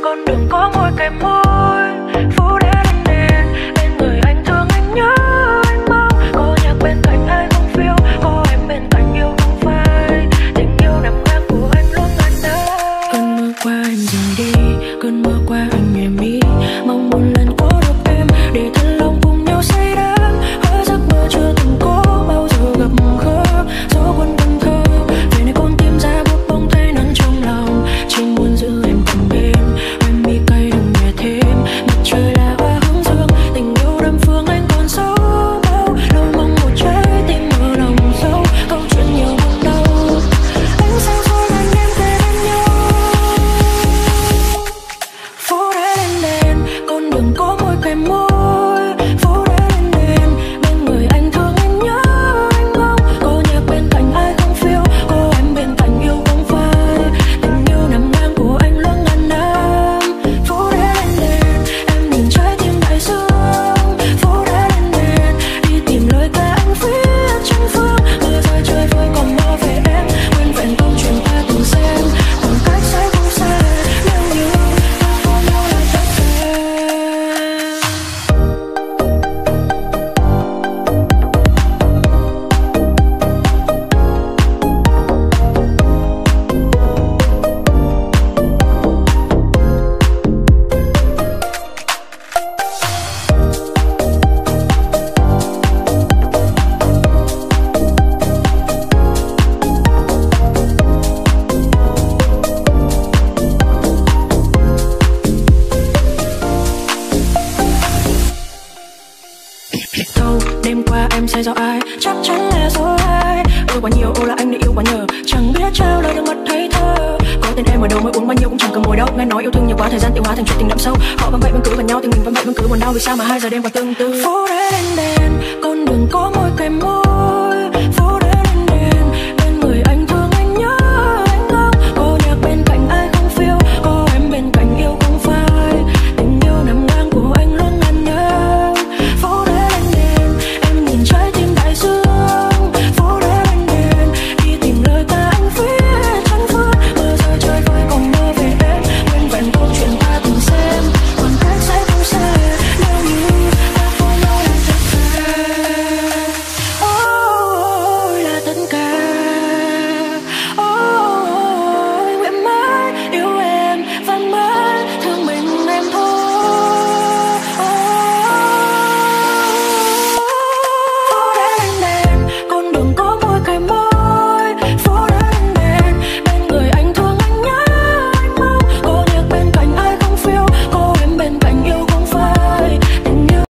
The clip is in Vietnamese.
con đường có môi kèm môi, phố đêm đèn đèn, bên người anh thương anh nhớ anh mong, có nhạc bên cạnh ai không phiêu, có em bên cạnh yêu không phai, tình yêu nằm ngang của anh luôn ngàn năm. Cơn mưa qua anh dừng đi, cơn mưa qua anh nhẹ mi, mong một lần có được em để thân lòng cùng nhau say đắm, hóa giấc mơ chưa từng có bao giờ gặp gỡ, gió cuốn cần thơ về nơi con tim ra bước bóng thấy nắng trong lòng, chỉ muốn giữ em cùng bên em mi cay đừng nhẹ thêm, mặt trời là hoa hướng dương, tình yêu đâm phương anh còn sâu bao, đâu mong một trái tim mở lòng sâu, câu chuyện nhiều buồn đau, ánh sáng soi anh em kề bên nhau, phố đá đèn đèn, con đường có môi kèm môi, phố đá đèn đèn, bên người anh thương anh nhớ anh mong, có nhạc bên cạnh ai không phiêu, có em bên cạnh yêu không phai, tình yêu nằm ngang của anh luôn ngàn năm. Phố đá đèn đèn, em nhìn trái tim đại dương, phố đá đèn đèn, đi tìm lời ca anh viết trên phương, mưa rơi trời vơi còn mơ về em, nguyên vẹn câu chuyện ta từng xem, khoảng cách sẽ không xa nếu như ta có nhau là tất cả. Thâu đêm qua em say do ai, chắc chắn là do ai, yêu quá nhiều ô là anh đã yêu quá nhờ, chẳng biết trao lời được mất thấy thơ, có tên em ở đâu mới uống bao nhiêu cũng chẳng cần ngồi đâu, nghe nói yêu thương nhiều quá thời gian tiêu hóa thành chuyện tình đậm sâu, họ vẫn vậy vẫn cứ gần nhau thì mình vẫn vậy vẫn cứ buồn đau, vì sao mà hai giờ đêm còn tương tư. Phố đá đèn đèn, con đường có môi kèm môi,